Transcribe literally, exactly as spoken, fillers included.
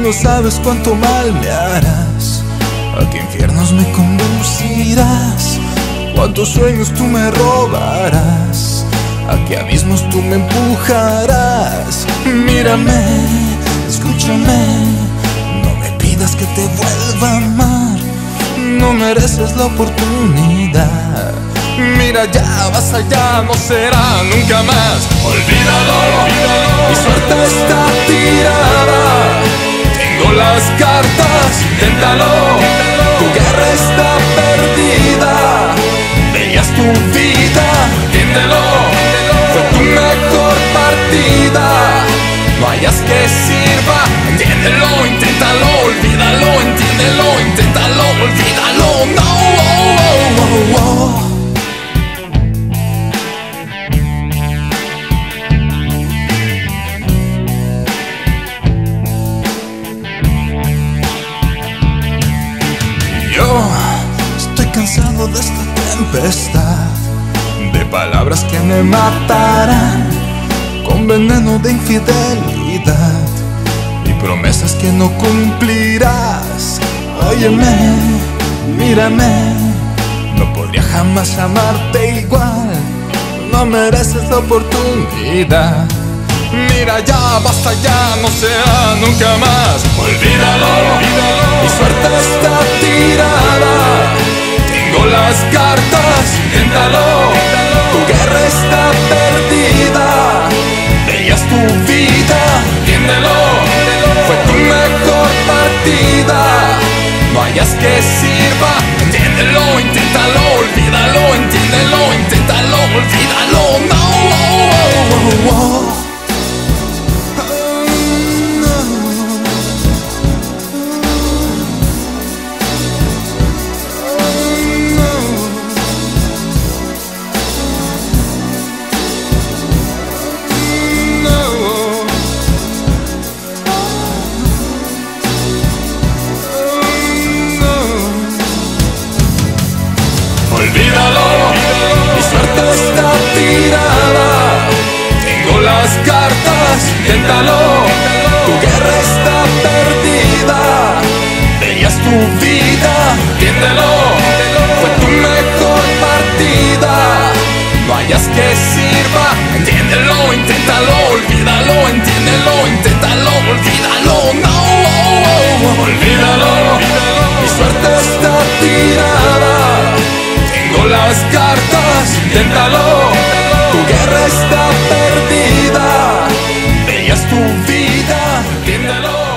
no sabes cuánto mal me harás. ¿A qué infiernos me conducirás? ¿Cuántos sueños tú me robarás? ¿A qué abismos tú me empujarás? Mírame, escúchame, no me pidas que te vuelva a amar. No mereces la oportunidad. Mira ya, basta ya, no será nunca más. Olvídalo, mi suerte está tirada. Tengo las cartas, inténtalo. Tu guerra está perdida. Veías tu vida, entiéndelo. Fue tu mejor partida. No hayas que sirva, entiéndelo, inténtalo. Olvídalo, entiéndelo, inténtalo, olvídalo. No, oh, oh, oh, oh. Yo estoy cansado de esta tempestad, de palabras que me matarán, con veneno de infidelidad y promesas que no cumplirás. Óyeme, mírame, no podría jamás amarte igual. No mereces la oportunidad. Mira ya, basta ya, no será nunca más. Olvídalo, mi suerte está tirada. Tengo las cartas, inténtalo. Tu guerra está perdida. Veías tu vida, entiéndelo. Fue tu mejor partida. No hayas que sirva, entiéndelo, inténtalo. Olvídalo, entiéndelo, inténtalo, olvídalo. No, oh, oh, oh, oh. Olvídalo, mi suerte está tirada. Tengo las cartas, inténtalo. Tu guerra está perdida. Veías tu vida, entiéndelo. Fue tu mejor partida. No hayas que sirva, entiéndelo, inténtalo. Olvídalo, entiéndelo, inténtalo, olvídalo. No, oh, oh, oh. Olvídalo, mi suerte está tirada. Tengo las cartas, inténtalo. Tu guerra está perdida. Veías tu vida, entiéndelo.